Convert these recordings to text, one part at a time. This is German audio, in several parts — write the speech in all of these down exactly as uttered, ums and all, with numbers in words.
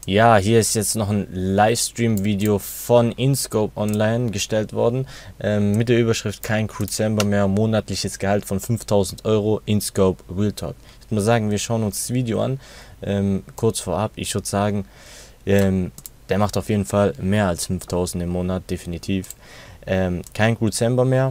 Ja, hier ist jetzt noch ein Livestream-Video von InScope online gestellt worden, ähm, mit der Überschrift kein Crewdcember mehr, monatliches Gehalt von fünftausend Euro, InScope Real Talk. Ich würde mal sagen, wir schauen uns das Video an, ähm, kurz vorab. Ich würde sagen, ähm, der macht auf jeden Fall mehr als fünftausend im Monat, definitiv. Ähm, kein Crewdcember mehr,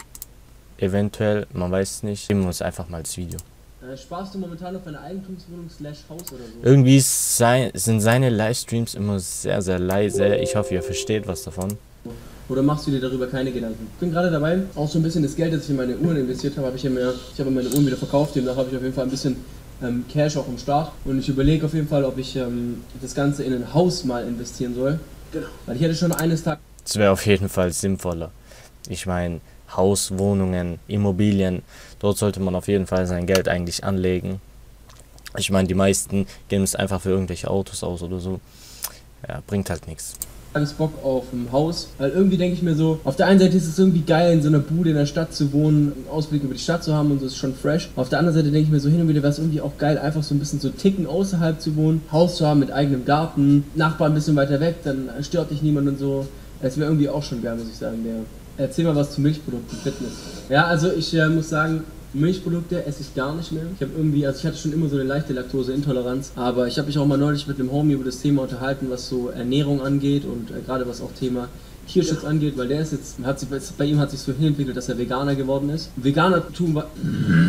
eventuell, man weiß es nicht. Nehmen wir uns einfach mal das Video. Sparst du momentan auf eine Eigentumswohnung slash Haus oder so? Irgendwie ist sein, sind seine Livestreams immer sehr, sehr leise. Ich hoffe, ihr versteht was davon. Oder machst du dir darüber keine Gedanken? Ich bin gerade dabei, auch so ein bisschen das Geld, das ich in meine Uhren investiert habe, habe ich ja mehr, ich habe meine Uhren wieder verkauft, demnach habe ich auf jeden Fall ein bisschen ähm, Cash auch im Start. Und ich überlege auf jeden Fall, ob ich ähm, das Ganze in ein Haus mal investieren soll. Genau. Weil ich hätte schon eines Tages... Das wäre auf jeden Fall sinnvoller. Ich meine, Haus, Wohnungen, Immobilien, dort sollte man auf jeden Fall sein Geld eigentlich anlegen. Ich meine, die meisten geben es einfach für irgendwelche Autos aus oder so. Ja, bringt halt nichts. Bock auf ein Haus, weil irgendwie denke ich mir so, auf der einen Seite ist es irgendwie geil, in so einer Bude in der Stadt zu wohnen, einen Ausblick über die Stadt zu haben und so, ist schon fresh. Auf der anderen Seite denke ich mir so, hin und wieder wäre es irgendwie auch geil, einfach so ein bisschen so ticken außerhalb zu wohnen, Haus zu haben mit eigenem Garten, Nachbarn ein bisschen weiter weg, dann stört dich niemand und so. Das wäre irgendwie auch schon geil, muss ich sagen. Der Erzähl mal was zu Milchprodukten, Fitness. Ja, also ich äh, muss sagen, Milchprodukte esse ich gar nicht mehr. Ich habe irgendwie, also ich hatte schon immer so eine leichte Laktoseintoleranz, aber ich habe mich auch mal neulich mit einem Homie über das Thema unterhalten, was so Ernährung angeht und äh, gerade was auch Thema Tierschutz angeht, weil der ist jetzt, hat sich, bei ihm hat sich so hinentwickelt, dass er Veganer geworden ist. Veganer tun war...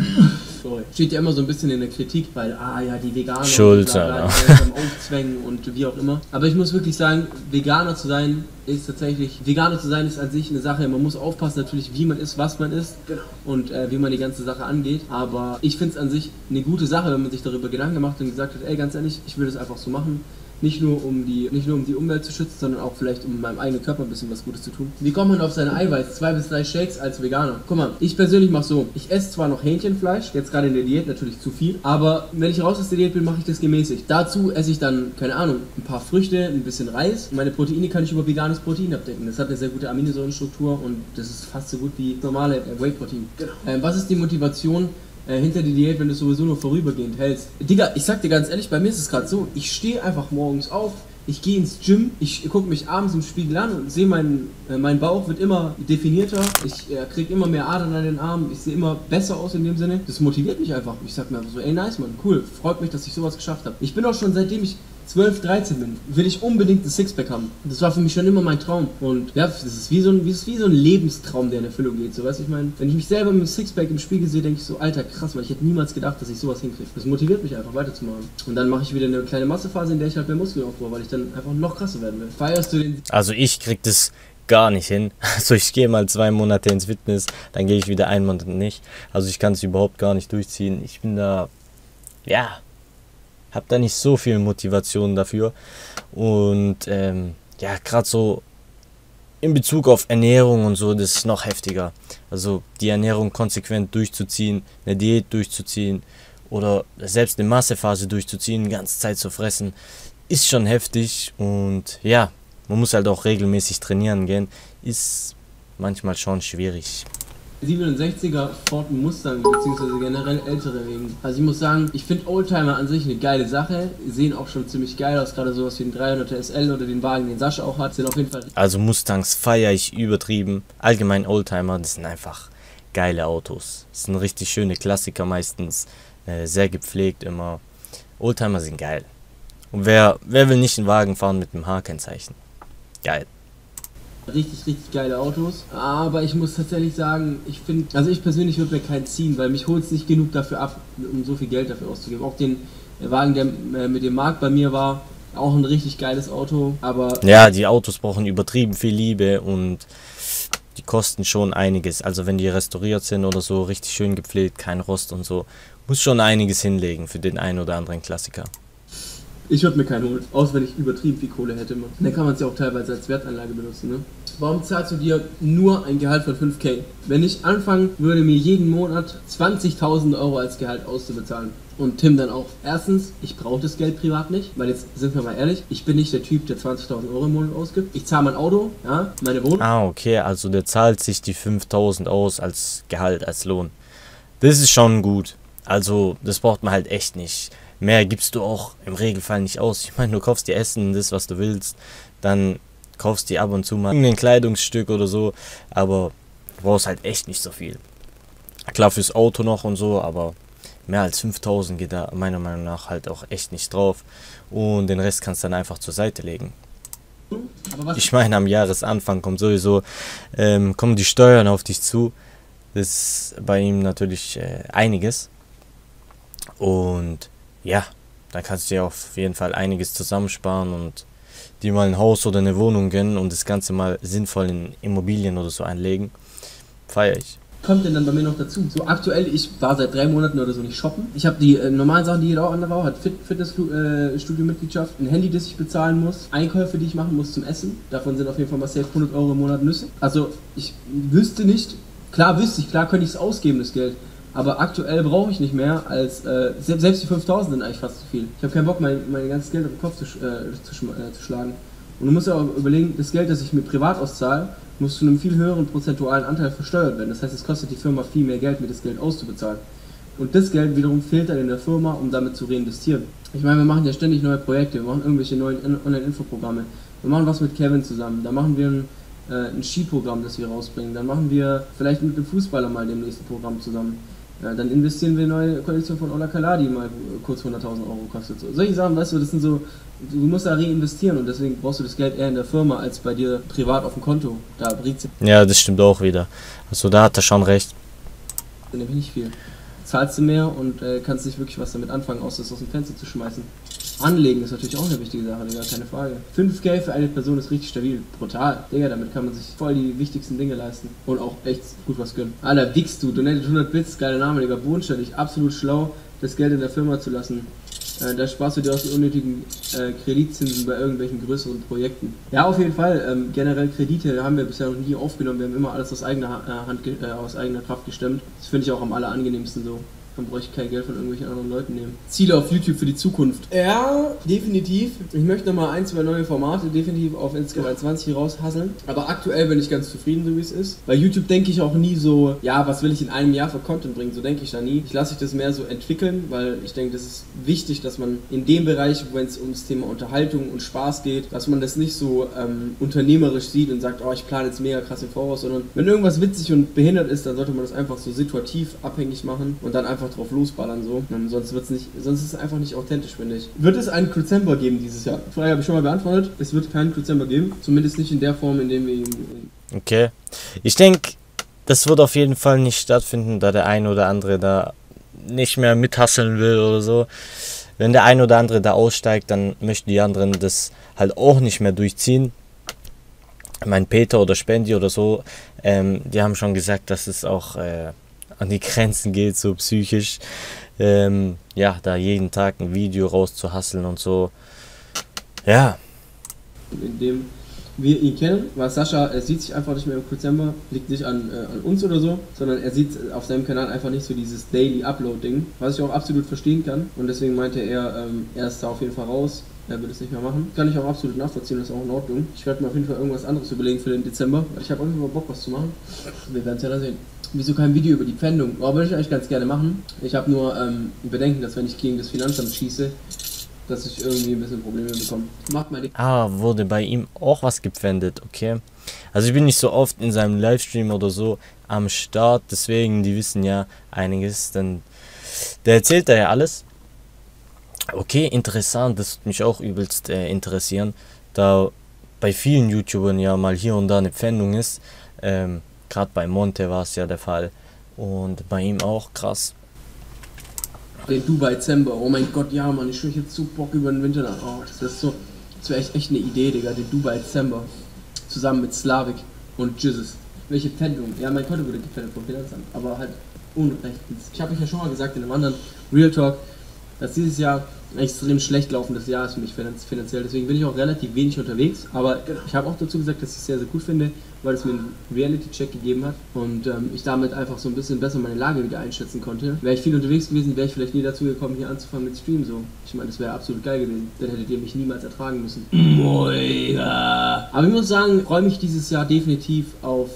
Sorry. Steht ja immer so ein bisschen in der Kritik, weil, ah ja, die Veganer Schulter, und bla, bla, bla, Aufzwängen und wie auch immer. Aber ich muss wirklich sagen, Veganer zu sein ist tatsächlich, Veganer zu sein ist an sich eine Sache, man muss aufpassen natürlich, wie man isst, was man isst genau. und äh, wie man die ganze Sache angeht. Aber ich finde es an sich eine gute Sache, wenn man sich darüber Gedanken gemacht und gesagt hat, ey, ganz ehrlich, ich will das einfach so machen. Nicht nur, um die, nicht nur um die Umwelt zu schützen, sondern auch vielleicht um meinem eigenen Körper ein bisschen was Gutes zu tun. Wie kommt man auf seine Eiweiß? Zwei bis drei Shakes als Veganer. Guck mal, ich persönlich mache so, ich esse zwar noch Hähnchenfleisch, jetzt gerade in der Diät natürlich zu viel, aber wenn ich raus aus der Diät bin, mache ich das gemäßigt. Dazu esse ich dann, keine Ahnung, ein paar Früchte, ein bisschen Reis. Meine Proteine kann ich über veganes Protein abdecken. Das hat eine sehr gute Aminosäurenstruktur und das ist fast so gut wie normale Whey-Protein. Genau. Ähm, was ist die Motivation hinter die Diät, wenn du es sowieso nur vorübergehend hältst? Digga, ich sag dir ganz ehrlich, bei mir ist es gerade so, ich stehe einfach morgens auf, ich gehe ins Gym, ich gucke mich abends im Spiegel an und sehe, mein, äh, mein Bauch wird immer definierter, ich äh, kriege immer mehr Adern an den Armen, ich sehe immer besser aus in dem Sinne. Das motiviert mich einfach. Ich sag mir einfach so, ey nice Mann, cool, freut mich, dass ich sowas geschafft habe. Ich bin auch schon, seitdem ich zwölf, dreizehn bin, will ich unbedingt ein Sixpack haben. Das war für mich schon immer mein Traum. Und ja, das ist wie so ein, wie, wie so ein Lebenstraum, der in Erfüllung geht. So, weißt du, ich meine, wenn ich mich selber mit einem Sixpack im Spiegel sehe, denke ich so, Alter, krass, weil ich hätte niemals gedacht, dass ich sowas hinkriege. Das motiviert mich einfach weiterzumachen. Und dann mache ich wieder eine kleine Massephase, in der ich halt mehr Muskeln aufbaue, weil ich dann einfach noch krasser werden will. Feierst du den... Also ich krieg das gar nicht hin. Also ich gehe mal zwei Monate ins Fitness, dann gehe ich wieder einen Monat nicht. Also ich kann es überhaupt gar nicht durchziehen. Ich bin da, ja, habe da nicht so viel Motivation dafür. Und ähm, ja, gerade so in Bezug auf Ernährung und so, das ist noch heftiger. Also die Ernährung konsequent durchzuziehen, eine Diät durchzuziehen oder selbst eine Massephase durchzuziehen, die ganze Zeit zu fressen, ist schon heftig. Und ja, man muss halt auch regelmäßig trainieren gehen, ist manchmal schon schwierig. siebenundsechziger Ford Mustang, beziehungsweise generell ältere Wegen. Also ich muss sagen, ich finde Oldtimer an sich eine geile Sache, sehen auch schon ziemlich geil aus, gerade sowas wie den dreihunderter S L oder den Wagen, den Sascha auch hat, sind auf jeden Fall... Also Mustangs feiere ich übertrieben, allgemein Oldtimer, das sind einfach geile Autos. Das sind richtig schöne Klassiker meistens, äh, sehr gepflegt immer. Oldtimer sind geil. Und wer, wer will nicht einen Wagen fahren mit einem H-Kennzeichen? Geil. Richtig, richtig geile Autos, aber ich muss tatsächlich sagen, ich finde, also ich persönlich würde mir keinen ziehen, weil mich holt es nicht genug dafür ab, um so viel Geld dafür auszugeben. Auch den Wagen, der mit dem Markt bei mir war, auch ein richtig geiles Auto, aber... Ja, die Autos brauchen übertrieben viel Liebe und die kosten schon einiges. Also wenn die restauriert sind oder so, richtig schön gepflegt, kein Rost und so, muss schon einiges hinlegen für den einen oder anderen Klassiker. Ich würde mir keinen holen, außer wenn ich übertrieben viel Kohle hätte. Man. Dann kann man es ja auch teilweise als Wertanlage benutzen. Ne? Warum zahlst du dir nur ein Gehalt von fünf K? Wenn ich anfangen würde, mir jeden Monat zwanzigtausend Euro als Gehalt auszubezahlen und Tim dann auch. Erstens, ich brauche das Geld privat nicht, weil jetzt sind wir mal ehrlich, ich bin nicht der Typ, der zwanzigtausend Euro im Monat ausgibt. Ich zahle mein Auto, ja, meine Wohnung. Ah, okay, also der zahlt sich die fünftausend aus als Gehalt, als Lohn. Das ist schon gut. Also das braucht man halt echt nicht. mehr gibst du auch im Regelfall nicht aus. Ich meine, du kaufst dir Essen, das, was du willst, dann kaufst dir ab und zu mal ein Kleidungsstück oder so, aber du brauchst halt echt nicht so viel. Klar fürs Auto noch und so, aber mehr als fünftausend geht da meiner Meinung nach halt auch echt nicht drauf. Und den Rest kannst du dann einfach zur Seite legen. Ich meine, am Jahresanfang kommt sowieso, ähm, kommen die Steuern auf dich zu. Das ist bei ihm natürlich äh, einiges. Und ja, da kannst du dir auf jeden Fall einiges zusammensparen und die mal ein Haus oder eine Wohnung gönnen und das Ganze mal sinnvoll in Immobilien oder so einlegen. Feier ich. Kommt denn dann bei mir noch dazu? So aktuell, ich war seit drei Monaten oder so nicht shoppen. Ich habe die äh, normalen Sachen, die jeder auch andere auch hat. Fit Fitnessstudio-Mitgliedschaft, ein Handy, das ich bezahlen muss, Einkäufe, die ich machen muss zum Essen. Davon sind auf jeden Fall mal safe hundert Euro im Monat Nüsse. Also ich wüsste nicht, klar wüsste ich, klar könnte ich es ausgeben, das Geld. Aber aktuell brauche ich nicht mehr als, äh, selbst die fünftausend sind eigentlich fast zu viel. Ich habe keinen Bock, mein, mein ganzes Geld auf den Kopf zu, äh, zu, äh, zu schlagen. Und du musst ja auch überlegen, das Geld, das ich mir privat auszahle, muss zu einem viel höheren prozentualen Anteil versteuert werden. Das heißt, es kostet die Firma viel mehr Geld, mir das Geld auszubezahlen. Und das Geld wiederum fehlt dann in der Firma, um damit zu reinvestieren. Ich meine, wir machen ja ständig neue Projekte, wir machen irgendwelche neuen Online-Infoprogramme. Wir machen was mit Kevin zusammen, da machen wir ein, äh, ein Skiprogramm, das wir rausbringen. Dann machen wir vielleicht mit dem Fußballer mal dem nächsten Programm zusammen. Ja, dann investieren wir in eine neue Kollektion von Ola Kala, die mal kurz hunderttausend Euro kostet. So, solche Sachen, weißt du, das sind so, du musst da reinvestieren und deswegen brauchst du das Geld eher in der Firma als bei dir privat auf dem Konto. Da bringt es Ja, das stimmt auch wieder. Also da hat er schon recht. nämlich nicht viel. Zahlst du mehr und äh, kannst nicht wirklich was damit anfangen, außer es aus dem Fenster zu schmeißen. Anlegen ist natürlich auch eine wichtige Sache, Digga, keine Frage. fünf K für eine Person ist richtig stabil, brutal. Digga, damit kann man sich voll die wichtigsten Dinge leisten und auch echt gut was gönnen. Alter, wichst du, donated hundert Bits, geiler Name, Digga, bodenständig, absolut schlau, das Geld in der Firma zu lassen. Äh, da sparst du dir aus den unnötigen äh, Kreditzinsen bei irgendwelchen größeren Projekten. Ja, auf jeden Fall, ähm, generell Kredite haben wir bisher noch nie aufgenommen, wir haben immer alles aus eigener Hand, äh, aus eigener Kraft gestemmt. Das finde ich auch am allerangenehmsten so. Dann bräuchte ich kein Geld von irgendwelchen anderen Leuten nehmen. Ziele auf YouTube für die Zukunft. Ja, definitiv. Ich möchte nochmal ein, zwei neue Formate definitiv auf Instagram zwanzig raushasseln. Aber aktuell bin ich ganz zufrieden, so wie es ist. Bei YouTube denke ich auch nie so, ja, was will ich in einem Jahr für Content bringen? So denke ich da nie. Ich lasse mich das mehr so entwickeln, weil ich denke, das ist wichtig, dass man in dem Bereich, wenn es ums Thema Unterhaltung und Spaß geht, dass man das nicht so ähm, unternehmerisch sieht und sagt, oh, ich plane jetzt mega krass im Voraus, sondern wenn irgendwas witzig und behindert ist, dann sollte man das einfach so situativ abhängig machen und dann einfach drauf losballern so. Und sonst wird's nicht, sonst ist es einfach nicht authentisch, finde ich. Wird es einen Dezember geben dieses Jahr? Die Frage habe ich schon mal beantwortet. Es wird keinen Dezember geben. Zumindest nicht in der Form, in dem wir ihn. Okay. Ich denke, das wird auf jeden Fall nicht stattfinden, da der eine oder andere da nicht mehr mithasseln will oder so. Wenn der eine oder andere da aussteigt, dann möchten die anderen das halt auch nicht mehr durchziehen. Mein Peter oder Spendi oder so, ähm, die haben schon gesagt, dass es auch äh, an die Grenzen geht, so psychisch. Ähm, ja, da jeden Tag ein Video rauszuhasseln und so. Ja. In dem wir ihn kennen, weil Sascha, er sieht sich einfach nicht mehr im Dezember, liegt nicht an, äh, an uns oder so, sondern er sieht auf seinem Kanal einfach nicht so dieses Daily Upload-Ding, was ich auch absolut verstehen kann. Und deswegen meinte er, ähm, er ist da auf jeden Fall raus. Er wird es nicht mehr machen. Kann ich auch absolut nachvollziehen, das ist auch in Ordnung. Ich werde mir auf jeden Fall irgendwas anderes überlegen für den Dezember. Ich habe auf jeden Fall Bock, was zu machen. Wir werden es ja dann sehen. Wieso kein Video über die Pfändung? Aber würde ich eigentlich ganz gerne machen. Ich habe nur ähm, Bedenken, dass wenn ich gegen das Finanzamt schieße, dass ich irgendwie ein bisschen Probleme bekomme. Macht mal die. Ah, wurde bei ihm auch was gepfändet, okay. Also ich bin nicht so oft in seinem Livestream oder so am Start, deswegen, die wissen ja einiges, denn der erzählt da ja alles. Okay, interessant, das würde mich auch übelst äh, interessieren, da bei vielen YouTubern ja mal hier und da eine Pfändung ist. Ähm, Gerade bei Monte war es ja der Fall und bei ihm auch, krass. Den Dubai Dezember, oh mein Gott, ja Mann, ich schwöre jetzt so Bock über den Winter nach. Oh, das wäre so, das wäre echt, echt eine Idee, Digga, den Dubai Dezember. Zusammen mit Slavik und Jesus. Welche Pfändung? Ja, mein Konto wurde gepfändet vom Finanzamt, aber halt unrechtens. Ich habe euch ja schon mal gesagt in einem anderen Real Talk, dass dieses Jahr ein extrem schlecht laufendes Jahr ist für mich finanziell. Deswegen bin ich auch relativ wenig unterwegs. Aber ich habe auch dazu gesagt, dass ich es sehr, sehr gut finde, weil es mir einen Reality-Check gegeben hat und ähm, ich damit einfach so ein bisschen besser meine Lage wieder einschätzen konnte. Wäre ich viel unterwegs gewesen, wäre ich vielleicht nie dazu gekommen, hier anzufangen mit Stream so. Ich meine, das wäre absolut geil gewesen. Dann hättet ihr mich niemals ertragen müssen. Aber ich muss sagen, ich freue mich dieses Jahr definitiv auf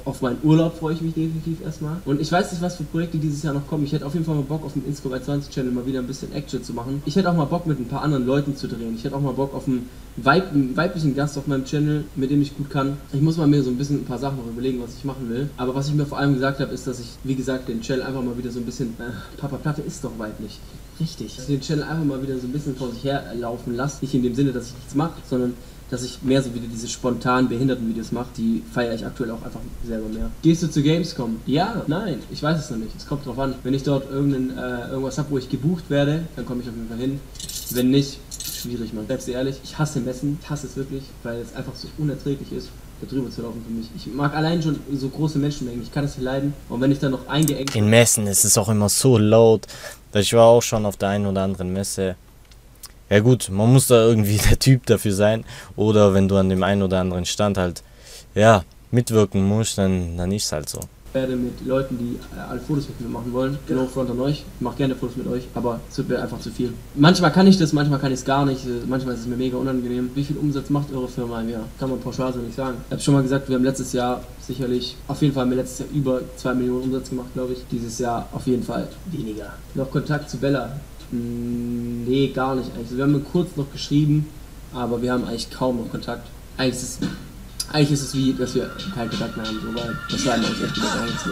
auf meinen Urlaub freue ich mich definitiv erstmal. Und ich weiß nicht, was für Projekte dieses Jahr noch kommen. Ich hätte auf jeden Fall mal Bock, auf dem Inscope einundzwanzig Channel mal wieder ein bisschen Action zu machen. Ich hätte auch mal Bock, mit ein paar anderen Leuten zu drehen. Ich hätte auch mal Bock auf einen, Weib einen weiblichen Gast auf meinem Channel, mit dem ich gut kann. Ich muss mal mir so ein bisschen ein paar Sachen noch überlegen, was ich machen will. Aber was ich mir vor allem gesagt habe, ist, dass ich, wie gesagt, den Channel einfach mal wieder so ein bisschen... Äh, Papa Platte ist doch weiblich. Richtig. Dass ich den Channel einfach mal wieder so ein bisschen vor sich her laufen lasse. Nicht in dem Sinne, dass ich nichts mache, sondern dass ich mehr so wieder diese spontanen Behindertenvideos mache. Die feiere ich aktuell auch einfach selber mehr. Gehst du zu Gamescom? Ja, nein, ich weiß es noch nicht. Es kommt drauf an. Wenn ich dort irgendein, äh, irgendwas habe, wo ich gebucht werde, dann komme ich auf jeden Fall hin. Wenn nicht, schwierig, man. Selbst ehrlich, ich hasse Messen. Ich hasse es wirklich, weil es einfach so unerträglich ist, da drüber zu laufen für mich. Ich mag allein schon so große Menschenmengen. Ich kann es nicht leiden. Und wenn ich dann noch eingeengt... In Messen ist es auch immer so laut. Ich war auch schon auf der einen oder anderen Messe. Ja gut, man muss da irgendwie der Typ dafür sein. Oder wenn du an dem einen oder anderen Stand halt, ja, mitwirken musst, dann, dann ist es halt so. Ich werde mit Leuten, die äh, alle Fotos mit mir machen wollen, genau Front an euch. Ich mache gerne Fotos mit euch, aber es wird mir einfach zu viel. Manchmal kann ich das, manchmal kann ich es gar nicht. Manchmal ist es mir mega unangenehm. Wie viel Umsatz macht eure Firma im Jahr? Kann man pauschal so nicht sagen. Ich habe schon mal gesagt, wir haben letztes Jahr sicherlich, auf jeden Fall haben wir letztes Jahr über zwei Millionen Umsatz gemacht, glaube ich. Dieses Jahr auf jeden Fall weniger. Noch Kontakt zu Bella? Nee, gar nicht eigentlich. Wir haben kurz noch geschrieben, aber wir haben eigentlich kaum noch Kontakt. Eigentlich ist es, eigentlich ist es wie, dass wir keinen Kontakt mehr haben, so, weil das war eigentlich echt wieder gar nichts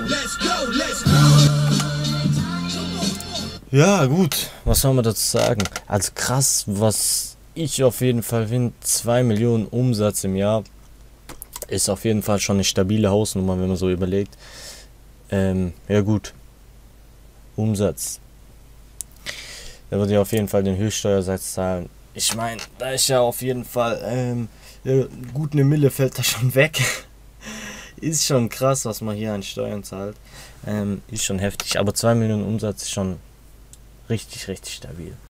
mehr. Ja gut, was soll man dazu sagen? Also krass, was ich auf jeden Fall finde, zwei Millionen Umsatz im Jahr ist auf jeden Fall schon eine stabile Hausnummer, wenn man so überlegt. Ähm, ja gut, Umsatz. Da würde ich auf jeden Fall den Höchststeuersatz zahlen. Ich meine, da ist ja auf jeden Fall, ähm, ja, gut eine Mille fällt da schon weg. Ist schon krass, was man hier an Steuern zahlt. Ähm, ist schon heftig, aber zwei Millionen Umsatz ist schon richtig, richtig stabil.